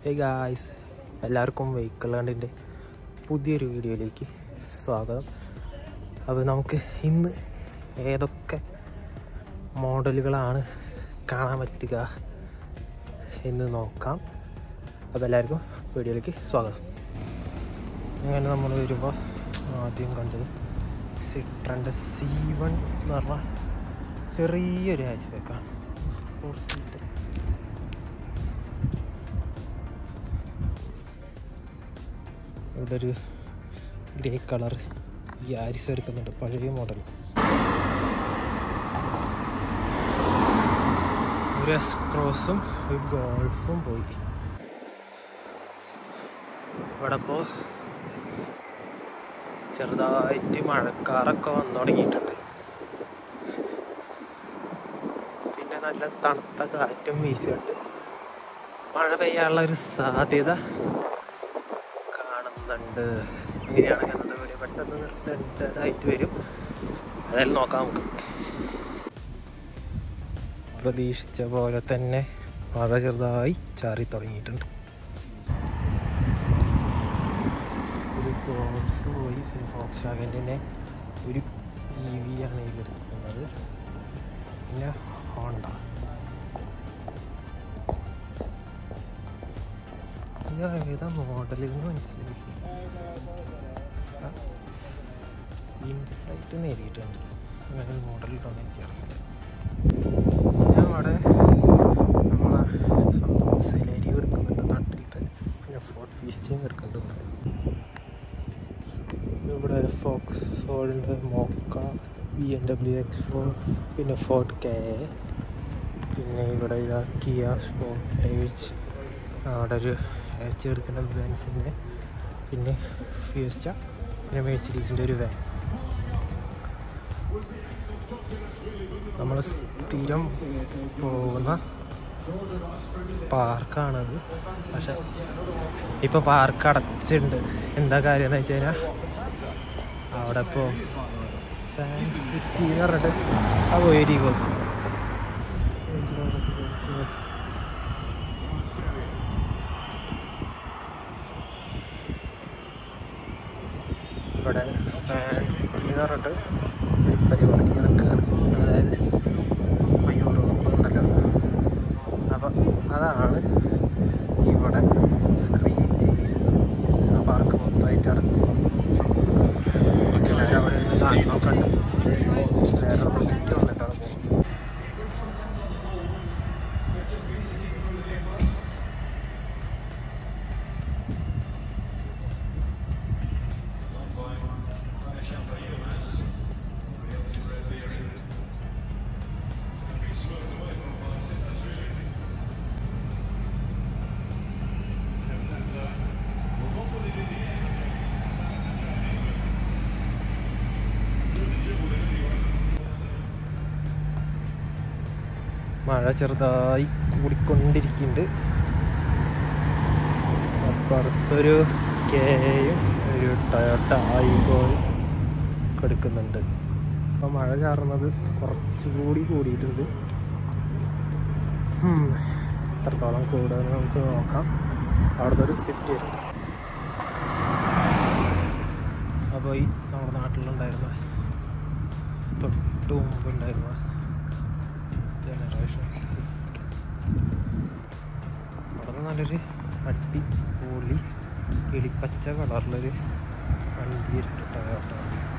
Hey guys, എല്ലാവർക്കും vehicle കണ്ടിൻ്റെ പുതിയൊരു വീഡിയോയിലേക്ക് സ്വാഗതം. അപ്പോൾ നമുക്ക് ഇന്ന് ഏതൊക്കെ മോഡലുകളാണ് കാണാൻ പറ്റുക എന്ന് നോക്കാം. അപ്പോൾ എല്ലാവർക്കും വീഡിയോയിലേക്ക് സ്വാഗതം. അങ്ങനെ നമ്മൾ വരുമ്പോൾ ആദ്യം കണ്ടത് സിട്രൻ്റെ C1 എന്ന് പറഞ്ഞാൽ ചെറിയൊരു ഹാച്ച് ബാക്കാണ്. 4 സീറ്റ്. ഇവിടെ ഒരു ഗ്രേ കളർ യാരിസ് എടുക്കുന്നുണ്ട്, പഴയ മോഡൽ. ഒരു എസ് ക്രോസും ഒരു ഗോൾഫും പോയി. ഇവിടെ ഇപ്പോൾ ചെറുതായിട്ട് മഴക്കാറൊക്കെ വന്നു തുടങ്ങിയിട്ടുണ്ട്. പിന്നെ നല്ല തണുത്ത കാറ്റും വീശുന്നുണ്ട്. മഴ പെയ്യാനുള്ള ഒരു സാധ്യത കാണുന്നുണ്ട്. ഇങ്ങനെയാണെങ്കിൽ അന്നത്തെ വീഡിയോ പെട്ടെന്ന് നിർത്തേണ്ടതായിട്ട് വരും. അതായത് നോക്കാം നമുക്ക്. പ്രതീക്ഷിച്ച പോലെ തന്നെ മഴ ചെറുതായി ചാറി തുടങ്ങിയിട്ടുണ്ട്. ഒരു ഗോൾഫ് പോയി. ഫോക്സ്വാഗൻ്റെ ഒരു EV ആണ് ഇതിലെടുക്കുന്നത്. പിന്നെ ഹോണ്ട. ഏതാ മോഡൽ എന്ന് മനസ്സിലായി. ഇൻസൈറ്റ് നേരിയിട്ടുണ്ട്. അങ്ങനെ മോഡൽ ഇട്ടോന്ന് എനിക്കറിയില്ല. പിന്നെ അവിടെ നമ്മളെ സ്വന്തം സെലേരി എടുക്കുന്നുണ്ട് നാട്ടിലത്തെ. പിന്നെ ഫോർട്ട് ഫീസ്റ്റിയും എടുക്കുന്നുണ്ട്. ഇവിടെ ഫോക്സ്വാഗൻ്റെ മോക്ക, BMW X4, പിന്നെ ഫോർട്ട് K, പിന്നെ ഇവിടെ കിയ സ്പോർട്ടേജ്, അവിടെ ഒരു H എടുക്കേണ്ട ബെൻസിൻ്റെ, പിന്നെ ഫിയസ്റ്റ, പിന്നെ മെഴ്സിഡീസിൻ്റെ ഒരു വാൻ. നമ്മൾ സ്ഥിരം പോകുന്ന പാർക്കാണത്. പക്ഷെ ഇപ്പോൾ പാർക്ക് അടച്ചിട്ടുണ്ട്. എന്താ കാര്യം എന്ന് വെച്ച് കഴിഞ്ഞാൽ അവിടെ ഇപ്പോൾ ഫാൻ ഫിറ്റ് എന്ന് പറഞ്ഞിട്ട് ആ പോയി കൊടുക്കും. ഇവിടെ ഫാൻ സിറ്റി എന്ന് പറഞ്ഞിട്ട് ഒരു പരിപാടി നടക്കുകയാണ്. അതായത് യൂറോപ്പ് ഉണ്ടല്ലോ, അപ്പം അതാണ് ഇവിടെ സ്ട്രീറ്റ് പാർക്ക് മൊത്തമായിട്ട് അടച്ച്. എല്ലാവരും അവിടെ നിന്ന് കാണുന്നൊക്കെ ഉണ്ട്. വേറെ പ്രൊജക്റ്റ് വന്നിട്ടാണ് പോകുന്നത്. മഴ ചെറുതായി കൂടിക്കൊണ്ടിരിക്കുന്നുണ്ട്. അപ്പുറത്തൊരു കെയും ഒരു ടൊയോട്ട ഐഗോയും എടുക്കുന്നുണ്ട്. അപ്പോൾ മഴ ചാറുന്നത് കുറച്ചുകൂടി കൂടിയിട്ടുണ്ട്. എത്രത്തോളം കൂടുമെന്ന് നമുക്ക് നോക്കാം. അവിടുന്ന് ഒരു സ്വിഫ്റ്റ് വരും. അപ്പോൾ ഈ നമ്മുടെ നാട്ടിലുണ്ടായിരുന്ന തൊട്ട് മുമ്പുണ്ടായിരുന്ന ജനറേഷൻ സ്വിഫ്റ്റ്, അവിടെ നല്ലൊരു അടിപൊളി കിളിപ്പച്ച കളറിലൊരു വണ്ടി ഇട്ട് ടൊയോട്ട.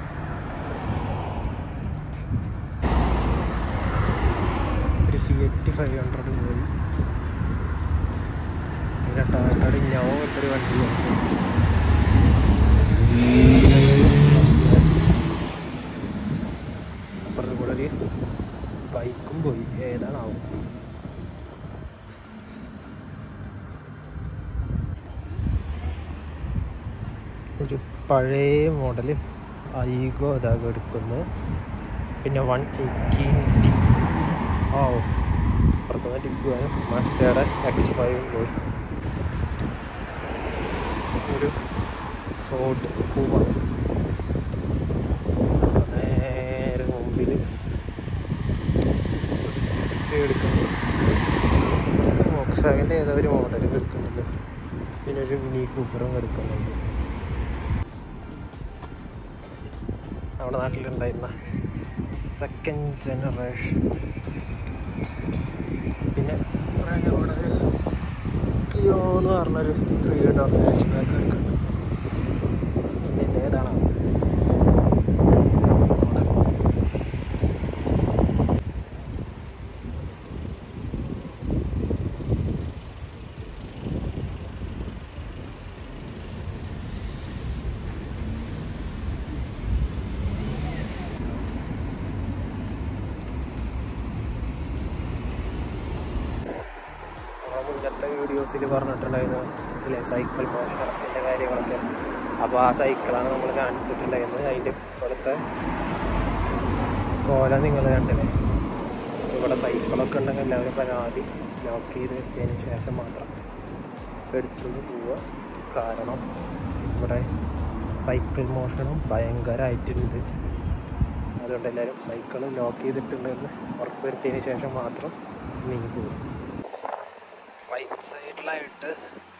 ഒരു ഫിയറ്റ് 500 പോയി. പിന്നെ ടൊയോട്ടയുടെ ഇന്നോവ പോലത്തൊരു വണ്ടി പോയി. അപ്പുറത്ത് കൂടെ ഒരു ബൈക്കും പോയി. ഏതാണാവും. ഒരു പഴയ മോഡൽ ഐഗോ ഇതാകെ എടുക്കുന്നു. പിന്നെ 118 പുറത്തുനിന്ന് ടിക്കുവാനും മസ്റ്റേർഡ് X5 പോയി. ഒരു ഫോർട്ട് കൂവ നേരെ മുമ്പിൽ ഒരു സ്വിഫ്റ്റ് എടുക്കുന്നു. ഫോക്സ്വാഗൻ്റെ ഏതോ ഒരു മോഡൽ എടുക്കുന്നുണ്ടല്ലോ. പിന്നെ ഒരു മിനി കൂപ്പറും എടുക്കുന്നുണ്ട്. നമ്മുടെ നാട്ടിലുണ്ടായിരുന്ന സെക്കൻഡ് ജനറേഷൻ. പിന്നെ അവിടെ ക്ലിയോ എന്ന് പറഞ്ഞൊരു 3 ഡോർ ഹാച്ച് ബാക്ക് എടുക്കുന്നുണ്ട്. പിന്നെ ഏതാണ് മുന്നത്തെ വീഡിയോസിൽ പറഞ്ഞിട്ടുണ്ടായിരുന്നു അല്ലേ സൈക്കിൾ മോഷണത്തിൻ്റെ കാര്യങ്ങളൊക്കെ. അപ്പോൾ ആ സൈക്കിളാണ് നമ്മൾ കാണിച്ചിട്ടുണ്ടായിരുന്നത്. അതിൻ്റെ ഇപ്പോഴത്തെ കോലം നിങ്ങൾ കണ്ടില്ലേ. ഇവിടെ സൈക്കിളൊക്കെ ഉണ്ടെങ്കിൽ എല്ലാവരും പരാതി ലോക്ക് ചെയ്ത് വെച്ചതിന് ശേഷം മാത്രം എടുത്തുകൊണ്ട് പോവുക. കാരണം ഇവിടെ സൈക്കിൾ മോഷണം ഭയങ്കരമായിട്ടുണ്ട്. അതുകൊണ്ട് എല്ലാവരും സൈക്കിൾ ലോക്ക് ചെയ്തിട്ടുണ്ടെന്ന് ഉറപ്പുവരുത്തിയതിന് ശേഷം മാത്രം നീങ്ങി പോകും. റൈറ്റ് സൈഡിലായിട്ട്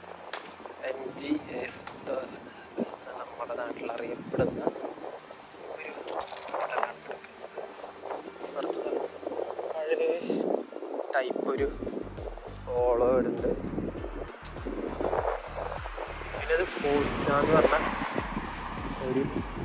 NGS നമ്മുടെ നാട്ടിൽ അറിയപ്പെടുന്ന ഒരു മോഡലാണ് കിടക്കുന്നത്. പഴയ ടൈപ്പ് ഒരു ഓളോ ഉണ്ട്. പിന്നെ അത് പോസ്റ്റാന്ന് പറഞ്ഞ ഒരു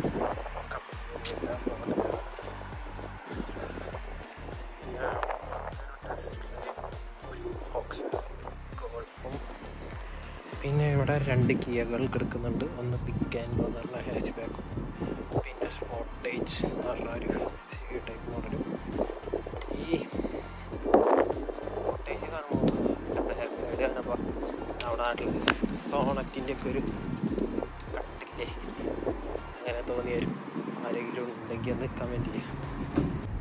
പിന്നെ ഇവിടെ 2 കിയകൾ കിടക്കുന്നുണ്ട്. ഒന്ന് പിക്ക് ആൻഡ് എന്ന് പറഞ്ഞ ഹാച്ച് ബാക്കും പിന്നെ സ്പോട്ടേജ് എന്ന് പറഞ്ഞ ഒരു സി ടൈപ്പ് മോഡലും. ഈ സ്പോട്ടേജ് കാണുമ്പോൾ ബാക്ക് സൈഡ് കാണുമ്പോൾ നമ്മുടെ നാട്ടിൽ സോണറ്റിൻ്റെ ഒക്കെ ഒരു കട്ടില്ലേ അങ്ങനെ തോന്നിയൊരു ആരെങ്കിലും ഉണ്ടെങ്കിൽ ഒന്ന് കമൻറ്റ് ചെയ്യാം.